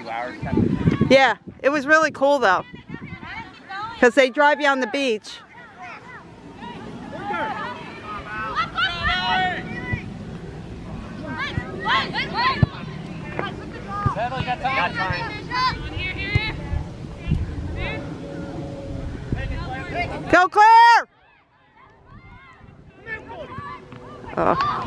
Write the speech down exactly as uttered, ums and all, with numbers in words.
two hours. Yeah, it was really cool though, because they drive you on the beach. Settle, you got time. Got time. Go Claire! Oh.